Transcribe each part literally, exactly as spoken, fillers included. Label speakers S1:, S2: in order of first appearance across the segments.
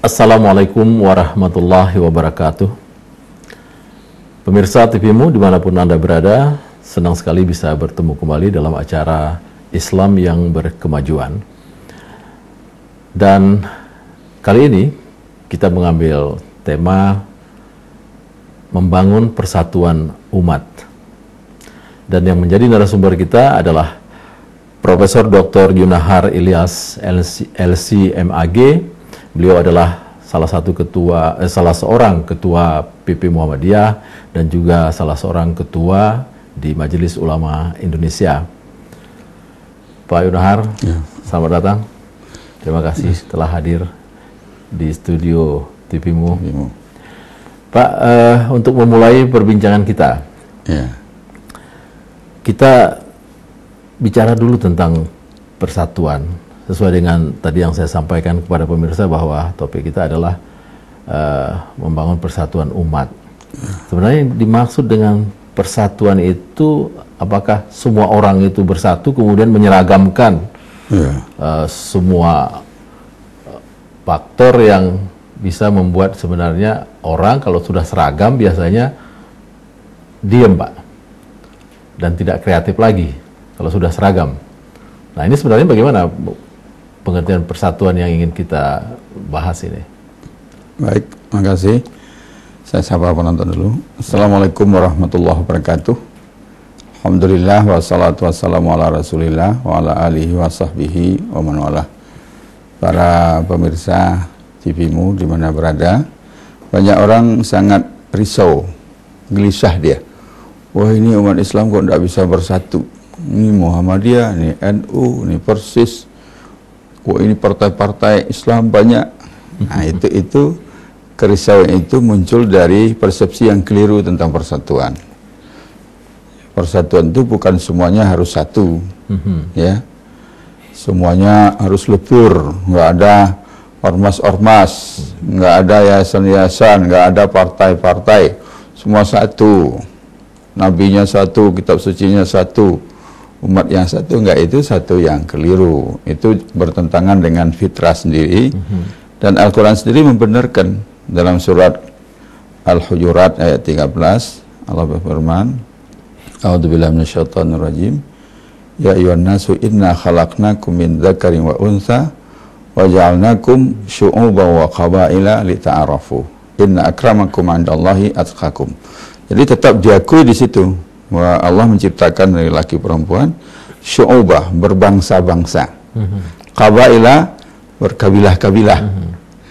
S1: Assalamualaikum warahmatullahi wabarakatuh. Pemirsa T V-mu dimanapun Anda berada, senang sekali bisa bertemu kembali dalam acara Islam yang berkemajuan. Dan kali ini kita mengambil tema membangun persatuan umat. Dan yang menjadi narasumber kita adalah Profesor Doktor Yunahar Ilyas L C M A G. Beliau adalah salah satu ketua, eh, salah seorang ketua P P Muhammadiyah dan juga salah seorang ketua di Majelis Ulama Indonesia. Pak Yunahar, ya. Selamat datang. Terima kasih ya. Telah hadir di studio T V-mu. Pak, eh, untuk memulai perbincangan kita, ya. kita bicara dulu tentang persatuan. Sesuai dengan tadi yang saya sampaikan kepada pemirsa bahwa topik kita adalah uh, membangun persatuan umat. Sebenarnya dimaksud dengan persatuan itu, apakah semua orang itu bersatu kemudian menyeragamkan yeah. uh, semua faktor yang bisa membuat sebenarnya orang kalau sudah seragam biasanya diem, Pak, dan tidak kreatif lagi kalau sudah seragam. Nah, ini sebenarnya bagaimana pengertian persatuan yang ingin kita bahas ini?
S2: Baik, terima kasih. Saya sapa penonton dulu. Assalamualaikum warahmatullahi wabarakatuh. Alhamdulillah wassalatu wassalamu ala rasulillah wa ala alihi wa sahbihi wa man wala. Para pemirsa T V-mu di mana berada, banyak orang sangat risau, gelisah dia. Wah, ini umat Islam kok tidak bisa bersatu. Ini Muhammadiyah, ini N U, ini Persis. Wah, ini partai-partai Islam banyak. Nah, itu itu kerisauan itu muncul dari persepsi yang keliru tentang persatuan. Persatuan itu bukan semuanya harus satu, mm-hmm. ya. Semuanya harus lebur, nggak ada ormas-ormas, nggak ada yayasan-yayasan, nggak ada partai-partai. Semua satu, nabinya satu, kitab sucinya satu. Umat yang satu, enggak, itu satu yang keliru. Itu bertentangan dengan fitrah sendiri. Mm-hmm. Dan Al-Quran sendiri membenarkan dalam surat Al-Hujurat ayat tiga belas, Allah berfirman, A'udzubillahi minasyaitonir rajim, ya ayyuhan nasu inna khalaqnakum min dzakarin wa untha wa ja'alnakum syu'uban wa qabaila lita'arafu inna akramakum 'indallahi atqakum. Jadi tetap diakui di situ bahwa Allah menciptakan dari laki perempuan, syu'ubah, berbangsa-bangsa, mm-hmm. qabaila, berkabilah-kabilah. Mm-hmm.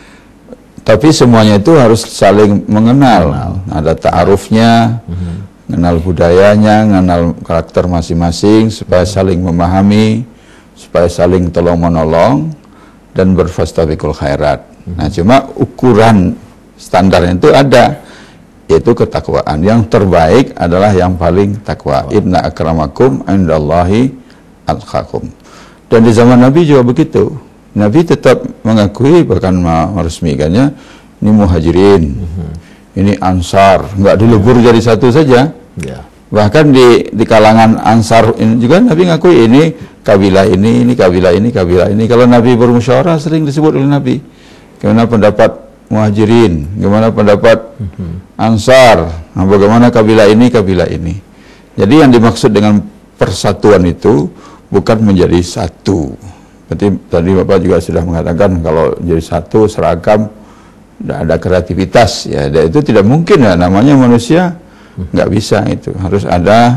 S2: Tapi semuanya itu harus saling mengenal. Mengenal. Ada ta'arufnya, mm-hmm. mengenal budayanya, mengenal karakter masing-masing, supaya mm-hmm. saling memahami, supaya saling tolong-menolong, dan berfastabiqul khairat. Mm-hmm. Nah, cuma ukuran standarnya itu ada, yaitu ketakwaan. Yang terbaik adalah yang paling takwa. Inna akramakum indallahi atqakum. Dan di zaman Nabi juga begitu. Nabi tetap mengakui, bahkan meresmikannya, ini muhajirin, mm-hmm. ini ansar, nggak dilebur jadi satu saja. Yeah. Bahkan di di kalangan ansar ini juga Nabi ngakui ini kabilah ini, ini kabilah ini, kabilah ini. Kalau Nabi bermusyawarah sering disebut oleh Nabi. Karena pendapat muhajirin, bagaimana pendapat mm-hmm. ansar, nah, bagaimana kabilah ini, kabilah ini. Jadi yang dimaksud dengan persatuan itu bukan menjadi satu. Berarti tadi Bapak juga sudah mengatakan kalau jadi satu seragam, tidak ada kreativitas, ya itu tidak mungkin, ya namanya manusia, nggak bisa itu. Harus ada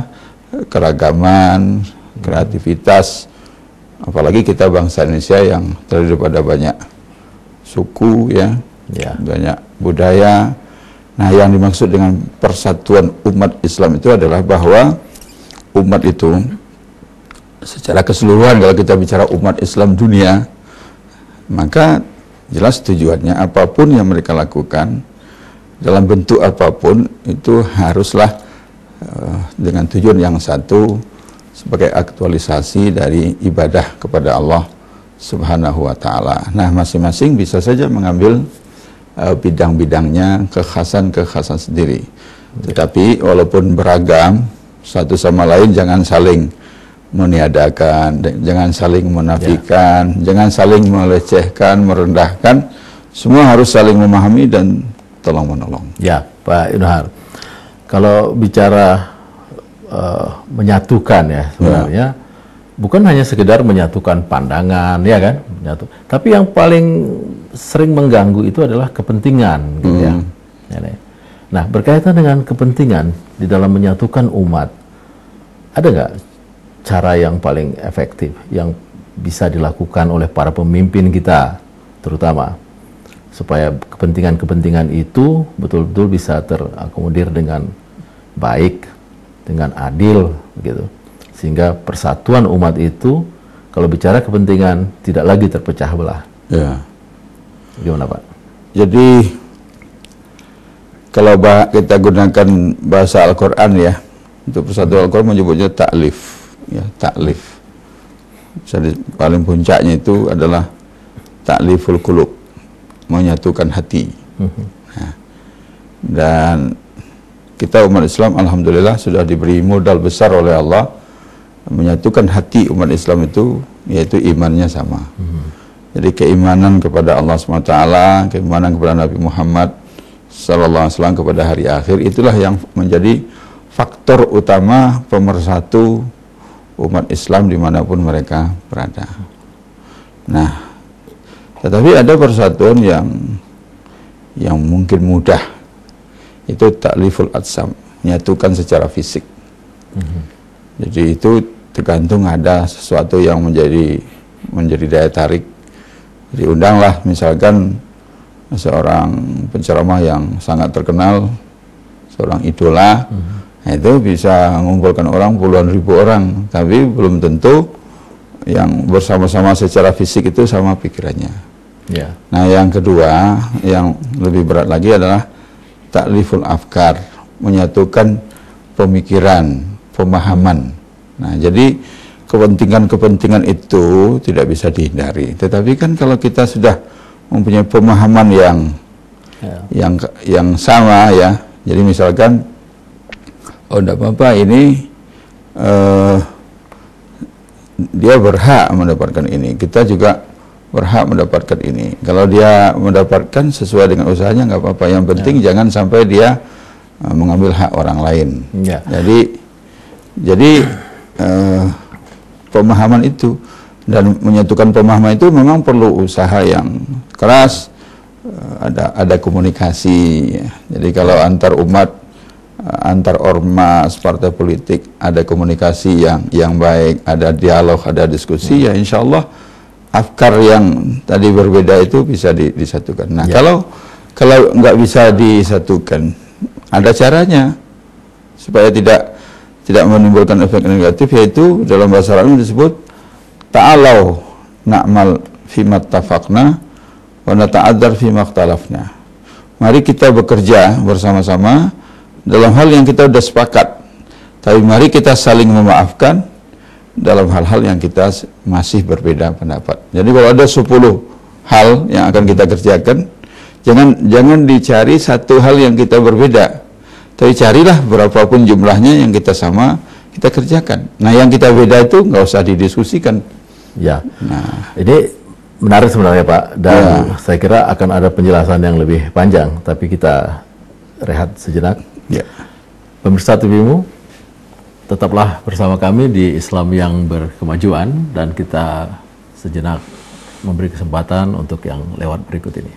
S2: keragaman, kreativitas. Apalagi kita bangsa Indonesia yang terdiri pada banyak suku, ya. Ya. Banyak budaya. Nah, yang dimaksud dengan persatuan umat Islam itu adalah bahwa umat itu secara keseluruhan, kalau kita bicara umat Islam dunia, maka jelas tujuannya apapun yang mereka lakukan dalam bentuk apapun itu haruslah uh, dengan tujuan yang satu, sebagai aktualisasi dari ibadah kepada Allah Subhanahu wa ta'ala. Nah, masing-masing bisa saja mengambil Uh, bidang-bidangnya, kekhasan-kekhasan sendiri. Tetapi walaupun beragam, satu sama lain jangan saling meniadakan, jangan saling menafikan, ya. Jangan saling melecehkan, merendahkan, Semua harus saling memahami dan tolong menolong.
S1: Ya, Pak Yunahar. Kalau bicara uh, menyatukan ya sebenarnya, ya. bukan hanya sekedar menyatukan pandangan, ya kan? Menyatu. Tapi yang paling sering mengganggu itu adalah kepentingan, gitu ya. Nah, berkaitan dengan kepentingan di dalam menyatukan umat, ada nggak cara yang paling efektif yang bisa dilakukan oleh para pemimpin kita, terutama supaya kepentingan-kepentingan itu betul-betul bisa terakomodir dengan baik, dengan adil, begitu, sehingga persatuan umat itu, kalau bicara kepentingan, tidak lagi terpecah belah.
S2: Ya.
S1: Gimana Pak?
S2: Jadi kalau bah kita gunakan bahasa Al-Quran ya, untuk persatuan Al-Quran menyebutnya ta'lif, ya ta'lif. Jadi paling puncaknya itu adalah ta'liful qulub, menyatukan hati. Nah, dan kita umat Islam alhamdulillah sudah diberi modal besar oleh Allah menyatukan hati umat Islam itu, yaitu imannya sama. Jadi keimanan kepada Allah subhanahu wa taala, keimanan kepada Nabi Muhammad sallallahu alaihi wasallam, kepada hari akhir, itulah yang menjadi faktor utama pemersatu umat Islam dimanapun mereka berada. Nah, tetapi ada persatuan yang yang mungkin mudah, itu ta'liful atsam, menyatukan secara fisik. Mm-hmm. Jadi itu tergantung ada sesuatu yang menjadi menjadi daya tarik. Diundanglah misalkan seorang penceramah yang sangat terkenal, seorang idola, mm-hmm. nah itu bisa mengumpulkan orang puluhan ribu orang, tapi belum tentu yang bersama-sama secara fisik itu sama pikirannya. Yeah. Nah yang kedua, yang lebih berat lagi adalah ta'liful afkar, menyatukan pemikiran, pemahaman. Nah jadi kepentingan-kepentingan itu tidak bisa dihindari. Tetapi kan kalau kita sudah mempunyai pemahaman yang yeah. yang yang sama ya, jadi misalkan oh enggak apa-apa ini uh, dia berhak mendapatkan ini, kita juga berhak mendapatkan ini. Kalau dia mendapatkan sesuai dengan usahanya nggak apa-apa. Yang penting ya. jangan sampai dia uh, mengambil hak orang lain. Ya. Jadi, jadi uh, pemahaman itu dan menyatukan pemahaman itu memang perlu usaha yang keras. Uh, ada ada komunikasi. Ya. Jadi kalau antar umat, uh, antar ormas, partai politik ada komunikasi yang yang baik, ada dialog, ada diskusi, ya, ya insya Allah afkar yang tadi berbeda itu bisa di, disatukan. Nah, ya. kalau kalau nggak bisa disatukan, ada caranya supaya tidak tidak menimbulkan efek negatif, yaitu dalam bahasa Arab disebut ta'alau na'mal fima tafaqna wa nata'adzar fima ikhtalafna. Mari kita bekerja bersama-sama dalam hal yang kita sudah sepakat, tapi mari kita saling memaafkan dalam hal-hal yang kita masih berbeda pendapat. Jadi kalau ada sepuluh hal yang akan kita kerjakan, jangan jangan dicari satu hal yang kita berbeda, tapi carilah berapapun jumlahnya yang kita sama, kita kerjakan. Nah yang kita beda itu nggak usah didiskusikan. Ya, nah
S1: ini menarik sebenarnya Pak, dan ya. saya kira akan ada penjelasan yang lebih panjang, tapi kita rehat sejenak. Ya. Pemirsa T V-mu, tetaplah bersama kami di Islam yang berkemajuan, dan kita sejenak memberi kesempatan untuk yang lewat berikut ini.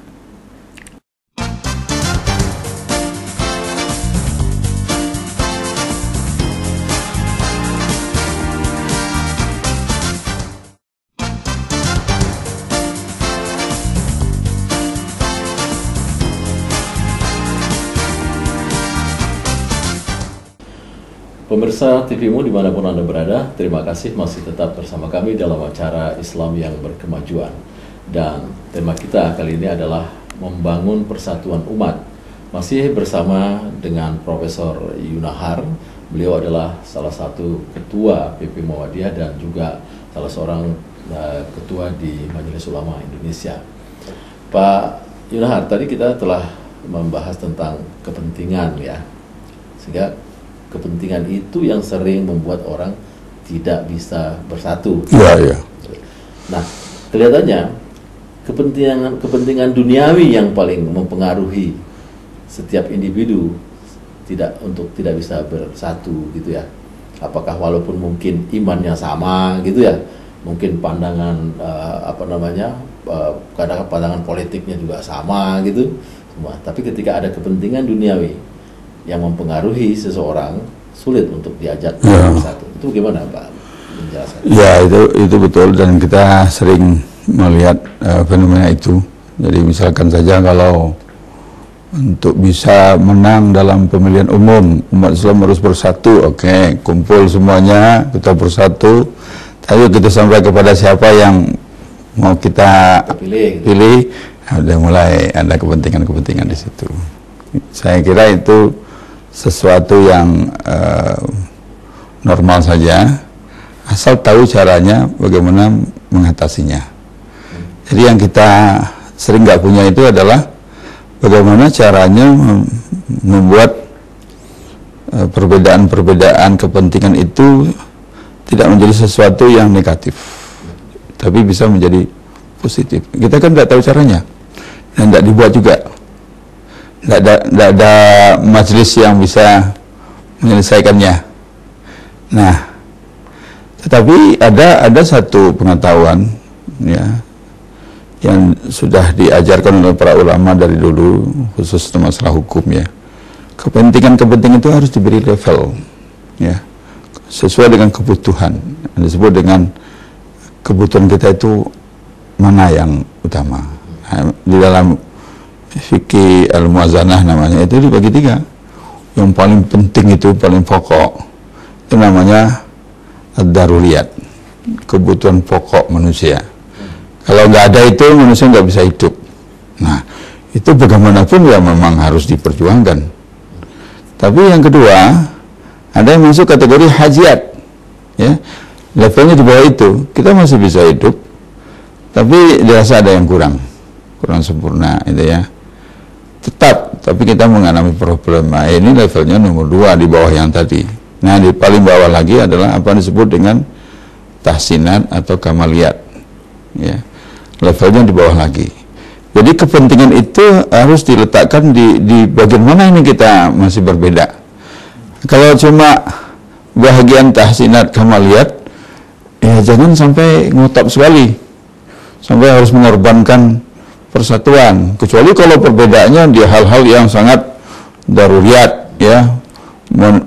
S1: Pemirsa T V-mu dimanapun Anda berada, terima kasih masih tetap bersama kami dalam acara Islam yang berkemajuan. Dan tema kita kali ini adalah membangun persatuan umat. Masih bersama dengan Profesor Yunahar. Beliau adalah salah satu ketua P P Muhammadiyah dan juga salah seorang uh, ketua di Majelis Ulama Indonesia. Pak Yunahar, tadi kita telah membahas tentang kepentingan ya, sehingga kepentingan itu yang sering membuat orang tidak bisa bersatu.
S2: Iya, iya.
S1: Nah, kelihatannya kepentingan kepentingan duniawi yang paling mempengaruhi setiap individu tidak untuk tidak bisa bersatu gitu ya. Apakah walaupun mungkin imannya sama gitu ya, mungkin pandangan uh, apa namanya uh, kadang pandangan politiknya juga sama gitu semua, tapi ketika ada kepentingan duniawi yang mempengaruhi seseorang, sulit untuk diajak
S2: ya.
S1: bersatu. Itu gimana Pak menjelaskan?
S2: Ya, itu itu betul, dan kita sering melihat uh, fenomena itu. Jadi misalkan saja kalau untuk bisa menang dalam pemilihan umum, umat Islam harus bersatu. Oke, okay, kumpul semuanya, kita bersatu. Tapi kita sampai kepada siapa yang mau kita pilih, gitu. pilih ada mulai ada kepentingan-kepentingan di situ. Saya kira itu sesuatu yang uh, normal saja, asal tahu caranya bagaimana mengatasinya. Jadi yang kita sering nggak punya itu adalah bagaimana caranya membuat perbedaan-perbedaan kepentingan itu tidak menjadi sesuatu yang negatif, tapi bisa menjadi positif. Kita kan tidak tahu caranya, dan tidak dibuat juga. Tidak ada, tidak ada majelis yang bisa menyelesaikannya. Nah, tetapi ada ada satu pengetahuan, ya, yang sudah diajarkan oleh para ulama dari dulu, khusus masalah hukum ya. Kepentingan-kepentingan itu harus diberi level, ya, sesuai dengan kebutuhan. Yang disebut dengan kebutuhan kita itu mana yang utama. Nah, di dalam fikih al-muwazanah namanya itu dibagi tiga. Yang paling penting itu paling pokok itu namanya ad-daruriyat, kebutuhan pokok manusia. Kalau nggak ada itu, manusia nggak bisa hidup. Nah, itu bagaimanapun ya memang harus diperjuangkan. Tapi yang kedua, ada yang masuk kategori hajiat, ya, levelnya di bawah itu, kita masih bisa hidup, tapi dirasa ada yang kurang, kurang sempurna, itu ya. Tetap, tapi kita mengalami problem. Nah, ini levelnya nomor dua di bawah yang tadi. Nah, di paling bawah lagi adalah apa yang disebut dengan tahsinat atau kamaliyat, ya. Levelnya di bawah lagi. Jadi kepentingan itu harus diletakkan di, di bagian mana ini kita masih berbeda. Kalau cuma bahagian tahsinat kamaliyat, ya jangan sampai ngutap sekali, sampai harus mengorbankan persatuan. Kecuali kalau perbedaannya di hal-hal yang sangat daruriyat, ya, men,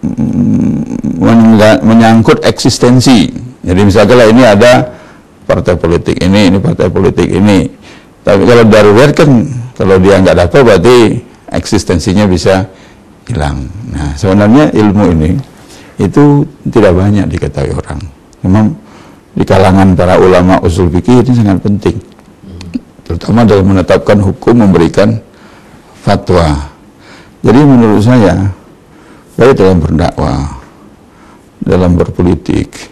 S2: men, menyangkut eksistensi. Jadi misalnya ini ada partai politik ini, ini partai politik ini. Tapi kalau darurat kan, kalau dia nggak dapat berarti eksistensinya bisa hilang. Nah, sebenarnya ilmu ini itu tidak banyak diketahui orang. Memang di kalangan para ulama usul fikih ini sangat penting, terutama dalam menetapkan hukum, memberikan fatwa. Jadi menurut saya, baik dalam berdakwah, dalam berpolitik,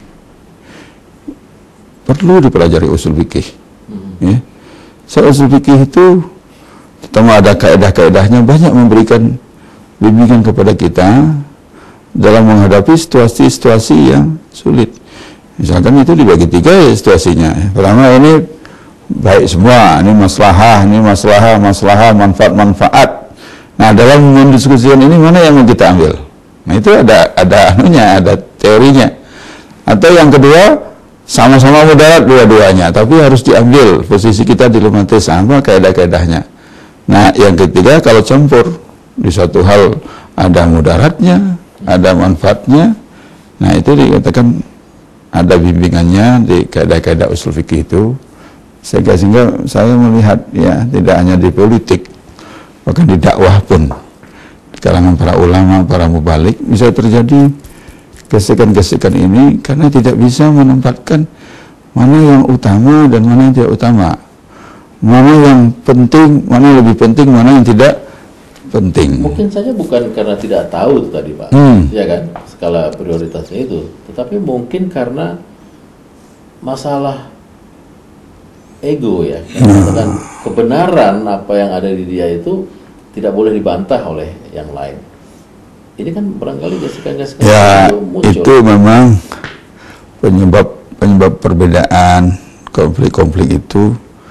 S2: perlu dipelajari usul fikih. Ya. So, usul fikih itu, terutama ada kaedah-kaedahnya, banyak memberikan bimbingan kepada kita dalam menghadapi situasi-situasi yang sulit. Misalkan itu dibagi tiga ya situasinya. Pertama, ini baik semua, ini maslahah, ini maslahah, maslahah, manfaat-manfaat. Nah, dalam mendiskusikan ini mana yang mau kita ambil? Nah, itu ada ada anunya, ada teorinya. Atau yang kedua, sama-sama mudarat dua-duanya, tapi harus diambil posisi kita dilematis sama kaedah-kaedahnya. Nah, yang ketiga, kalau campur di satu hal ada mudaratnya, ada manfaatnya, nah itu dikatakan ada bimbingannya di kaedah-kaedah usul fikih itu. Sehingga, sehingga saya melihat ya tidak hanya di politik, bahkan di dakwah pun di kalangan para ulama, para mubalik bisa terjadi gesekan-gesekan ini karena tidak bisa menempatkan mana yang utama dan mana yang tidak utama, mana yang penting, mana yang lebih penting, mana yang tidak penting.
S1: Mungkin saja bukan karena tidak tahu itu tadi Pak,
S2: hmm.
S1: ya kan, skala prioritasnya itu, tetapi mungkin karena masalah ego ya, karena hmm. kebenaran apa yang ada di dia itu tidak boleh dibantah oleh yang lain. Ini kan barangkali gesekan-gesekan
S2: ya,
S1: itu muncul.
S2: Itu memang penyebab penyebab perbedaan, konflik-konflik itu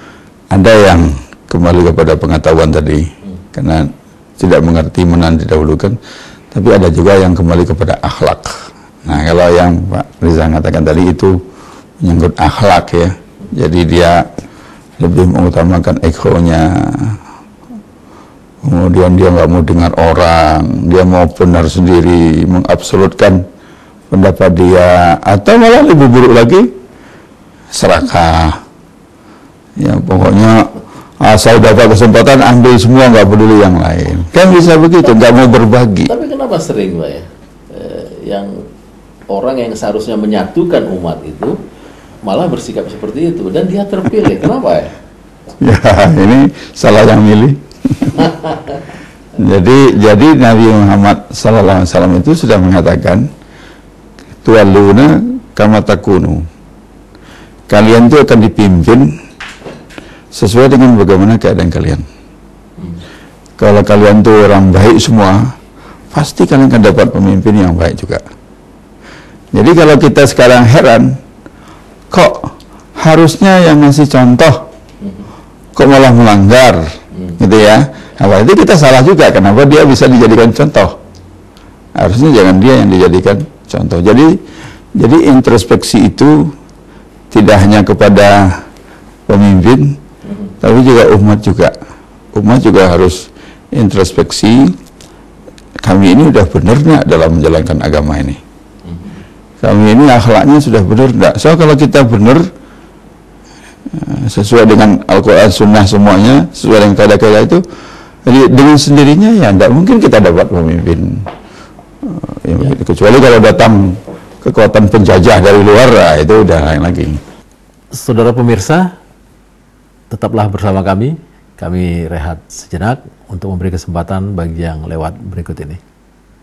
S2: ada yang kembali kepada pengetahuan tadi, hmm. karena tidak mengerti menan didahulukan, tapi ada juga yang kembali kepada akhlak. Nah, kalau yang Pak Riza katakan tadi itu menyangkut akhlak ya, jadi dia lebih mengutamakan egonya, kemudian dia nggak mau dengar orang, dia mau benar sendiri, mengabsolutkan pendapat dia, atau malah lebih buruk lagi, serakah. Ya pokoknya asal dapat kesempatan ambil semua, nggak peduli yang lain. Kan bisa begitu, nggak mau berbagi.
S1: Tapi kenapa sering Pak ya, eh, yang orang yang seharusnya menyatukan umat itu malah bersikap seperti itu, dan dia terpilih, kenapa ya?
S2: Ya ini salah yang milih. jadi jadi Nabi Muhammad Sallallahu Alaihi Wasallam itu sudah mengatakan, tuwalluna kama takunu, kalian itu akan dipimpin sesuai dengan bagaimana keadaan kalian. hmm. Kalau kalian tuh orang baik semua, pasti kalian akan dapat pemimpin yang baik juga. Jadi kalau kita sekarang heran, kok harusnya yang ngasih contoh kok malah melanggar, hmm. gitu ya. Nah, itu kita salah juga. Kenapa dia bisa dijadikan contoh? Harusnya jangan dia yang dijadikan contoh. Jadi, jadi introspeksi itu tidak hanya kepada pemimpin, hmm. tapi juga umat juga. Umat juga harus introspeksi. Kami ini udah benar nggak dalam menjalankan agama ini? Hmm. Kami ini akhlaknya sudah benar nggak? So kalau kita benar, sesuai dengan Al-Quran, Sunnah semuanya, sesuai dengan kaidah-kaidah itu, jadi dengan sendirinya ya tidak mungkin kita dapat pemimpin. Ya, ya. Kecuali kalau datang kekuatan penjajah dari luar, nah, itu udah lain lagi.
S1: Saudara pemirsa, tetaplah bersama kami. Kami rehat sejenak untuk memberi kesempatan bagi yang lewat berikut ini.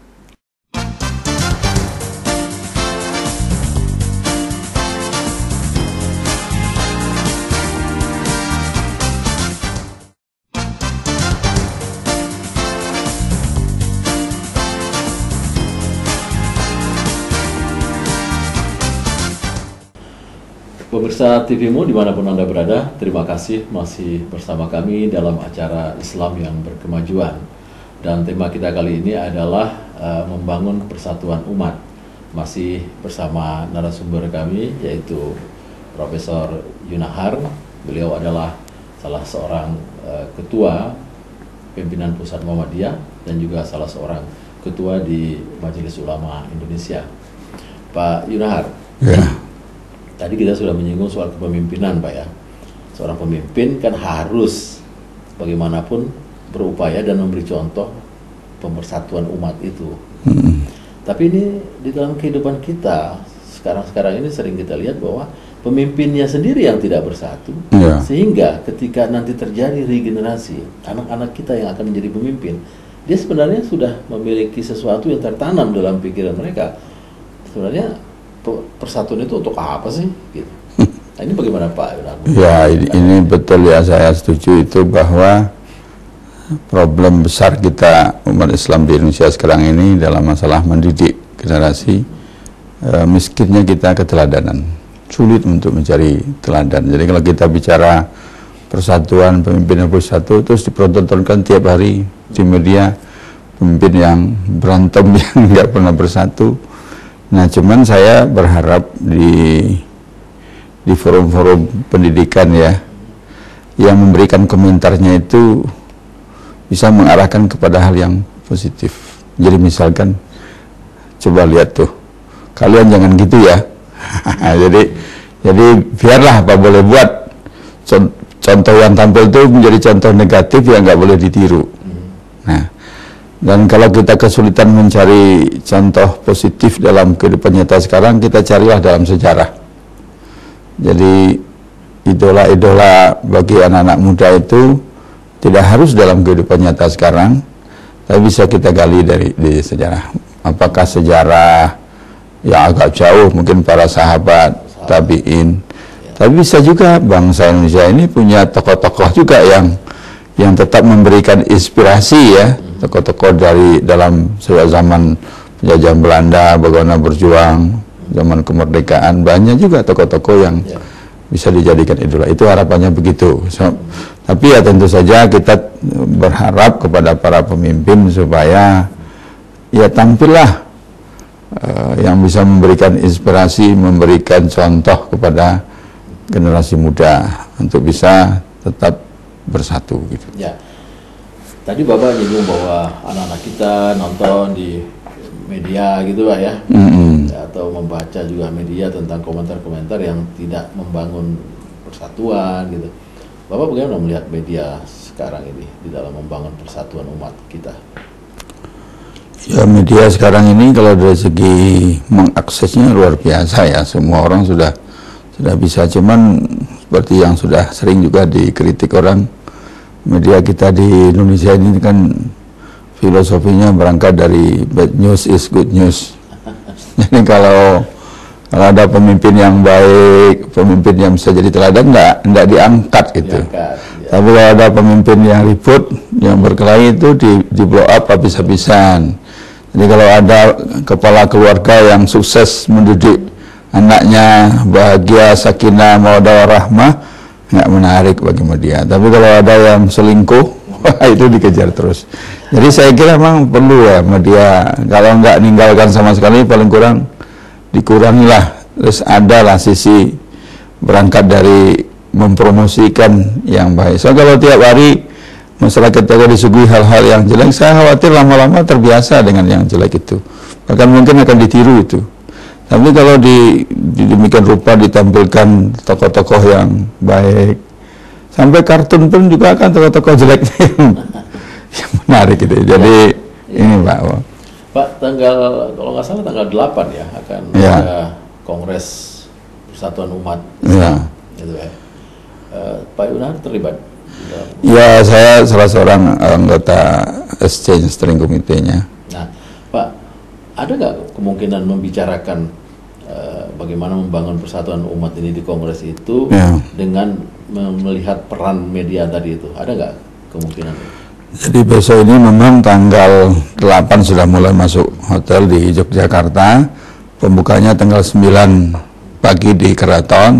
S1: Pemirsa T V-mu dimanapun Anda berada, terima kasih masih bersama kami dalam acara Islam yang berkemajuan. Dan tema kita kali ini adalah uh, membangun persatuan umat. Masih bersama narasumber kami, yaitu Profesor Yunahar. Beliau adalah salah seorang uh, ketua pimpinan Pusat Muhammadiyah dan juga salah seorang ketua di Majelis Ulama Indonesia. Pak Yunahar.
S2: Ya.
S1: Tadi kita sudah menyinggung soal kepemimpinan, Pak ya. Seorang pemimpin kan harus bagaimanapun berupaya dan memberi contoh pemersatuan umat itu. Hmm. Tapi ini di dalam kehidupan kita sekarang-sekarang ini sering kita lihat bahwa pemimpinnya sendiri yang tidak bersatu, ya. Sehingga ketika nanti terjadi regenerasi, anak-anak kita yang akan menjadi pemimpin, dia sebenarnya sudah memiliki sesuatu yang tertanam dalam pikiran mereka. Sebenarnya persatuan itu untuk apa sih? Gitu. Nah, ini bagaimana Pak?
S2: Ya ini, ini betul ya, saya setuju itu bahwa problem besar kita umat Islam di Indonesia sekarang ini dalam masalah mendidik generasi, e, miskinnya kita keteladanan, sulit untuk mencari teladan. Jadi kalau kita bicara persatuan, pemimpin yang bersatu, terus dipertontonkan tiap hari di media pemimpin yang berantem yang nggak pernah bersatu. Nah, cuman saya berharap di di forum-forum pendidikan ya, yang memberikan komentarnya itu bisa mengarahkan kepada hal yang positif. Jadi misalkan, coba lihat tuh, kalian jangan gitu ya. jadi jadi biarlah apa boleh buat, contoh yang tampil itu menjadi contoh negatif yang nggak boleh ditiru. Nah. Dan kalau kita kesulitan mencari contoh positif dalam kehidupan nyata sekarang, kita carilah dalam sejarah. Jadi idola-idola bagi anak-anak muda itu tidak harus dalam kehidupan nyata sekarang, tapi bisa kita gali dari, dari sejarah. Apakah sejarah yang agak jauh, mungkin para sahabat, tabi'in. Tapi bisa juga bangsa Indonesia ini punya tokoh-tokoh juga yang yang tetap memberikan inspirasi ya. Tokoh-tokoh dari dalam zaman penjajahan Belanda, bagaimana berjuang, zaman kemerdekaan, banyak juga tokoh-tokoh yang ya. bisa dijadikan idola. Itu harapannya begitu. So, tapi ya tentu saja kita berharap kepada para pemimpin supaya ya tampillah uh, yang bisa memberikan inspirasi, memberikan contoh kepada generasi muda untuk bisa tetap bersatu gitu.
S1: Ya. Tadi Bapak nyinggung bahwa anak-anak kita nonton di media gitu Pak ya, mm-hmm. atau membaca juga media tentang komentar-komentar yang tidak membangun persatuan gitu. Bapak bagaimana melihat media sekarang ini di dalam membangun persatuan umat kita?
S2: Ya, media sekarang ini kalau dari segi mengaksesnya luar biasa ya, semua orang sudah sudah bisa. Cuman seperti yang sudah sering juga dikritik orang, media kita di Indonesia ini kan filosofinya berangkat dari bad news is good news. Jadi kalau kalau ada pemimpin yang baik, pemimpin yang bisa jadi teladan, enggak enggak diangkat gitu. Diangkat, ya. Tapi kalau ada pemimpin yang ribut, yang berkelahi itu di di blow up habis-habisan. Jadi kalau ada kepala keluarga yang sukses mendidik anaknya bahagia, sakinah, mawaddah warahmah, nggak menarik bagi media. Tapi kalau ada yang selingkuh, itu dikejar terus. Jadi saya kira memang perlu ya media, kalau nggak ninggalkan sama sekali, paling kurang dikurangilah. Terus adalah sisi berangkat dari mempromosikan yang baik. So kalau tiap hari masyarakat kita disuguhi hal-hal yang jelek, saya khawatir lama-lama terbiasa dengan yang jelek itu. Bahkan mungkin akan ditiru itu. Tapi kalau di, di demikian rupa ditampilkan tokoh-tokoh yang baik, sampai kartun pun juga akan tokoh-tokoh jelek yang, yang menarik gitu. Jadi ya, ini Pak.
S1: Pak, tanggal kalau nggak salah tanggal delapan ya akan ya. ada Kongres Persatuan Umat.
S2: Ya.
S1: Gitu ya. Uh, Pak Yunar terlibat?
S2: Ya, saya salah seorang anggota Exchange Steering Committee-nya.
S1: Nah, Pak, ada nggak kemungkinan membicarakan uh, bagaimana membangun persatuan umat ini di Kongres itu ya. dengan melihat peran media tadi itu? Ada nggak kemungkinan?
S2: Jadi besok ini memang tanggal delapan sudah mulai masuk hotel di Yogyakarta. Pembukanya tanggal sembilan pagi di Keraton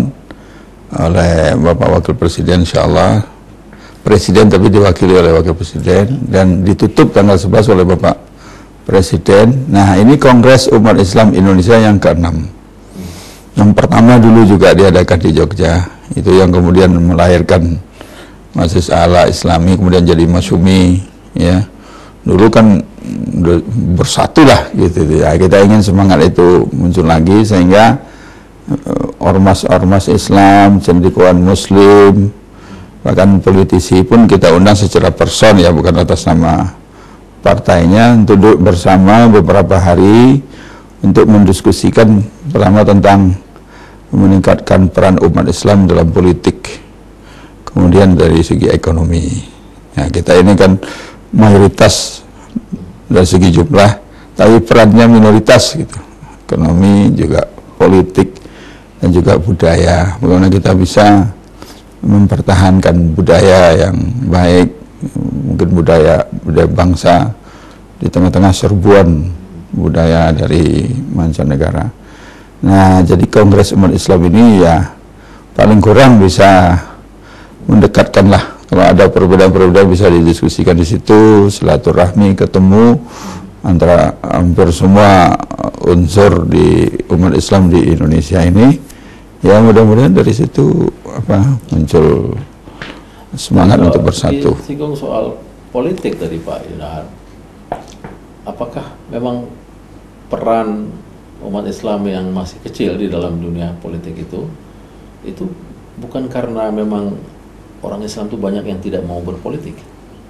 S2: oleh Bapak Wakil Presiden, insya Allah. Presiden tapi diwakili oleh Wakil Presiden, dan ditutup tanggal sebelas oleh Bapak Presiden. Nah, ini Kongres Umat Islam Indonesia yang keenam. Yang pertama dulu juga diadakan di Jogja, itu yang kemudian melahirkan Majelis A'la Islami, kemudian jadi Masyumi, ya. Dulu kan bersatulah gitu ya. Kita ingin semangat itu muncul lagi sehingga ormas-ormas Islam, cendekiawan Muslim, bahkan politisi pun kita undang secara person ya, bukan atas nama partainya, untuk duduk bersama beberapa hari untuk mendiskusikan pertama tentang meningkatkan peran umat Islam dalam politik, kemudian dari segi ekonomi. Ya, kita ini kan mayoritas dari segi jumlah, tapi perannya minoritas gitu. Ekonomi juga politik dan juga budaya. Bagaimana kita bisa mempertahankan budaya yang baik, mungkin budaya budaya bangsa di tengah-tengah serbuan budaya dari mancanegara. Nah, jadi Kongres Umat Islam ini ya paling kurang bisa mendekatkanlah. Kalau ada perbedaan-perbedaan bisa didiskusikan di situ, silaturahmi, ketemu antara hampir semua unsur di umat Islam di Indonesia ini. Ya, mudah-mudahan dari situ apa muncul semangat untuk bersatu.
S1: Singgung soal politik tadi Pak Yunar, apakah memang peran umat Islam yang masih kecil di dalam dunia politik itu itu bukan karena memang orang Islam itu banyak yang tidak mau berpolitik?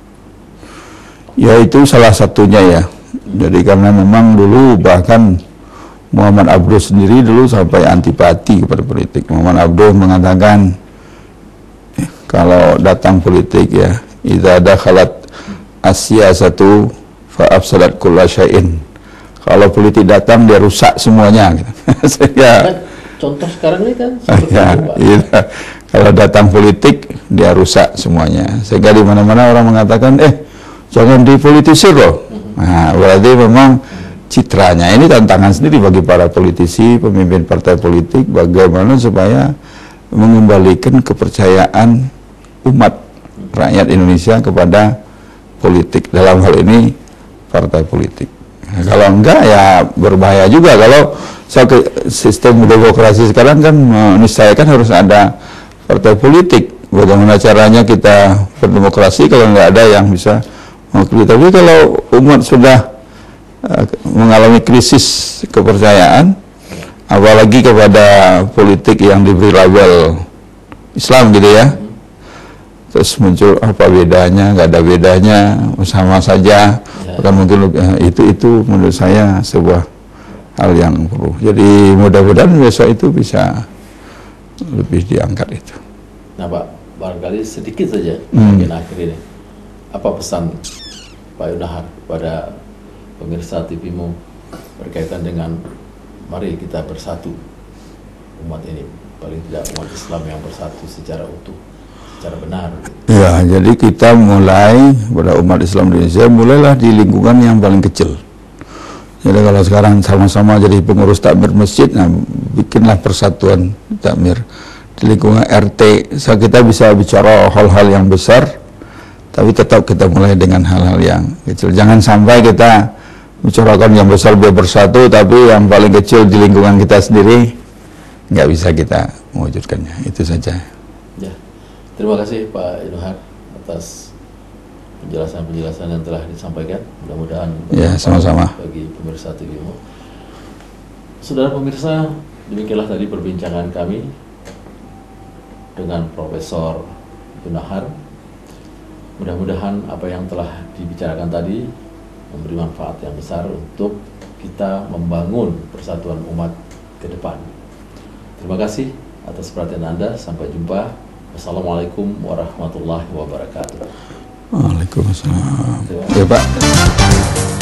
S2: Ya, itu salah satunya ya. Hmm. Jadi karena memang dulu bahkan Muhammad Abduh sendiri dulu sampai antipati kepada politik. Muhammad Abduh mengatakan eh, kalau datang politik ya, idza dakhalat as-siyasatu fa afsadat kulla syai'in. Kalau politik datang dia rusak semuanya gitu. Sehingga
S1: kan, contoh sekarang ini kan seperti
S2: ya,
S1: itu, Pak.
S2: Iya. Kalau datang politik dia rusak semuanya. Sehingga di mana-mana orang mengatakan eh jangan dipolitisir loh. Nah, berarti memang citranya ini tantangan sendiri bagi para politisi, pemimpin partai politik, bagaimana supaya mengembalikan kepercayaan umat rakyat Indonesia kepada politik, dalam hal ini partai politik. Nah, kalau enggak ya berbahaya juga. Kalau sistem demokrasi sekarang kan meniscayakan harus ada partai politik. Bagaimana caranya kita berdemokrasi kalau nggak ada yang bisa mewakili? Tapi kalau umat sudah uh, mengalami krisis kepercayaan, apalagi kepada politik yang diberi label Islam gitu ya, terus muncul apa bedanya, nggak ada bedanya, sama saja, bahkan mungkin itu itu menurut saya sebuah hal yang perlu. Jadi mudah-mudahan besok itu bisa lebih diangkat itu.
S1: Nah Pak, barangkali sedikit saja
S2: hmm.
S1: mungkin akhir ini, apa pesan Pak Yunahar kepada pemirsa T V-mu berkaitan dengan mari kita bersatu umat ini, paling tidak umat Islam yang bersatu secara utuh, secara benar.
S2: Ya, jadi kita mulai pada umat Islam di Indonesia, mulailah di lingkungan yang paling kecil. Jadi kalau sekarang sama-sama jadi pengurus takmir masjid, nah bikinlah persatuan takmir di lingkungan R T. So, kita bisa bicara hal-hal yang besar, tapi tetap kita mulai dengan hal-hal yang kecil. Jangan sampai kita bicarakan yang besar biar bersatu, tapi yang paling kecil di lingkungan kita sendiri nggak bisa kita mewujudkannya. Itu saja.
S1: Ya, terima kasih Pak Yunahar atas penjelasan-penjelasan yang telah disampaikan. Mudah-mudahan
S2: ya, sama-sama
S1: bagi pemirsa T V-mu. Saudara pemirsa, demikianlah tadi perbincangan kami dengan Profesor Yunahar. Mudah-mudahan apa yang telah dibicarakan tadi memberi manfaat yang besar untuk kita membangun persatuan umat ke depan. Terima kasih atas perhatian Anda. Sampai jumpa. Wassalamualaikum warahmatullahi wabarakatuh.
S2: Waalaikumsalam. Ya Pak.